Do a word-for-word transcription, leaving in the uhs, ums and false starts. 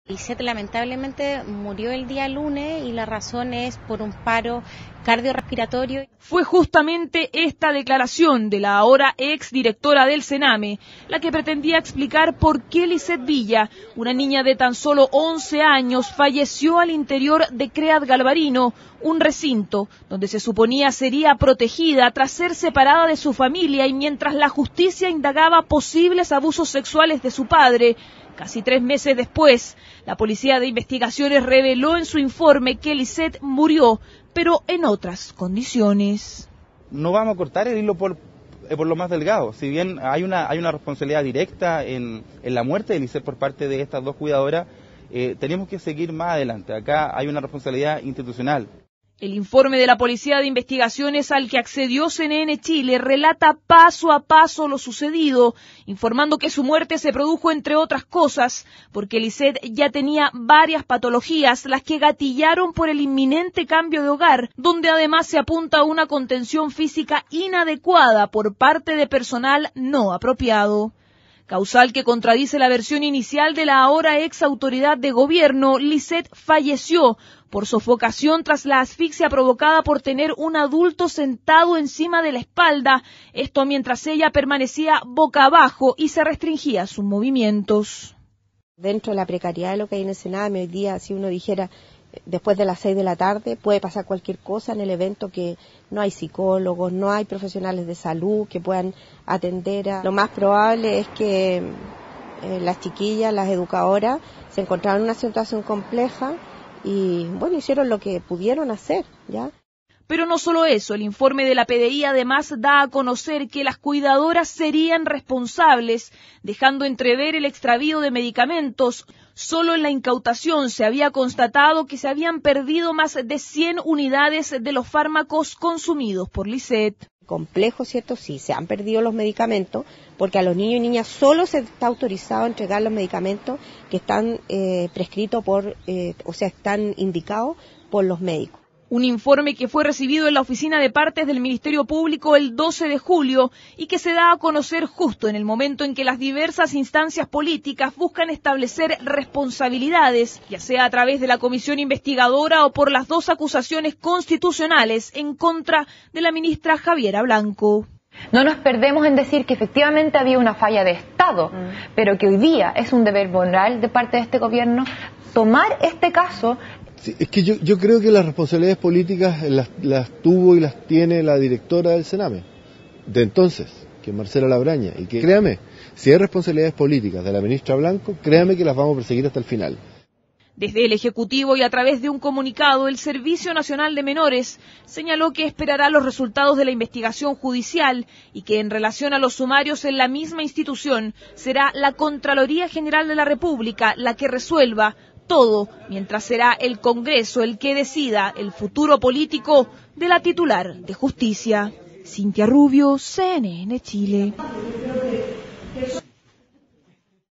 Lisette lamentablemente murió el día lunes y la razón es por un paro cardiorrespiratorio. Fue justamente esta declaración de la ahora ex directora del Sename la que pretendía explicar por qué Lisette Villa, una niña de tan solo once años, falleció al interior de CREAD Galvarino, un recinto donde se suponía sería protegida tras ser separada de su familia y mientras la justicia indagaba posibles abusos sexuales de su padre. Casi tres meses después, la Policía de Investigaciones reveló en su informe que Lisette murió, pero en otras condiciones. No vamos a cortar el hilo por, por lo más delgado. Si bien hay una, hay una responsabilidad directa en, en la muerte de Lisette por parte de estas dos cuidadoras, eh, tenemos que seguir más adelante. Acá hay una responsabilidad institucional. El informe de la Policía de Investigaciones al que accedió C N N Chile relata paso a paso lo sucedido, informando que su muerte se produjo, entre otras cosas, porque Lisette ya tenía varias patologías, las que gatillaron por el inminente cambio de hogar, donde además se apunta a una contención física inadecuada por parte de personal no apropiado. Causal que contradice la versión inicial de la ahora ex autoridad de gobierno. Lisette falleció por sofocación tras la asfixia provocada por tener un adulto sentado encima de la espalda, esto mientras ella permanecía boca abajo y se restringía sus movimientos. Dentro de la precariedad de lo que hay en el Sename, hoy día, si uno dijera, después de las seis de la tarde puede pasar cualquier cosa en el evento, que no hay psicólogos, no hay profesionales de salud que puedan atender a... Lo más probable es que eh, las chiquillas, las educadoras, se encontraban en una situación compleja y, bueno, hicieron lo que pudieron hacer, ¿ya? Pero no solo eso, el informe de la P D I además da a conocer que las cuidadoras serían responsables, dejando entrever el extravío de medicamentos. Solo en la incautación se había constatado que se habían perdido más de cien unidades de los fármacos consumidos por Lisette. Complejo, ¿cierto? Sí, se han perdido los medicamentos, porque a los niños y niñas solo se está autorizado a entregar los medicamentos que están eh, prescritos por, eh, o sea, están indicados por los médicos. Un informe que fue recibido en la Oficina de Partes del Ministerio Público el doce de julio y que se da a conocer justo en el momento en que las diversas instancias políticas buscan establecer responsabilidades, ya sea a través de la comisión investigadora o por las dos acusaciones constitucionales en contra de la ministra Javiera Blanco. No nos perdemos en decir que efectivamente había una falla de Estado, mm. pero que hoy día es un deber moral de parte de este gobierno tomar este caso. Sí, es que yo, yo creo que las responsabilidades políticas las, las tuvo y las tiene la directora del Sename, de entonces, que es Marcela Labraña, y que créame, si hay responsabilidades políticas de la ministra Blanco, créame que las vamos a perseguir hasta el final. Desde el Ejecutivo y a través de un comunicado, el Servicio Nacional de Menores señaló que esperará los resultados de la investigación judicial y que en relación a los sumarios en la misma institución será la Contraloría General de la República la que resuelva todo, mientras será el Congreso el que decida el futuro político de la titular de Justicia. Cintia Rubio, C N N Chile.